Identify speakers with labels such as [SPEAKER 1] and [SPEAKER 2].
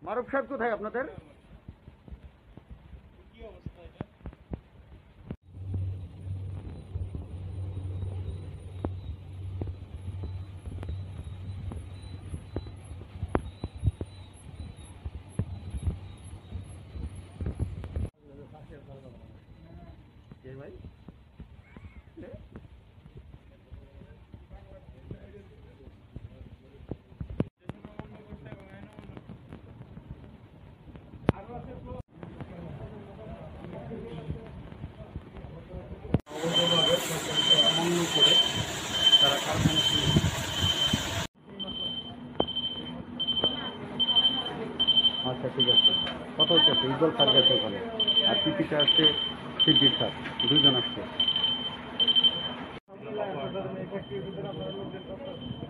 [SPEAKER 1] মারুফ সাহেব কোথায় আপনাদের? ভাই সমন্বয় করে তারা কারখানা শুরু। আচ্ছা ঠিক আছে, কত হচ্ছে? ইকবাল স্যার গেছে ওখানে, আর পিপিতে আসছে শিবজিৎ স্যার, দুজন আসছে।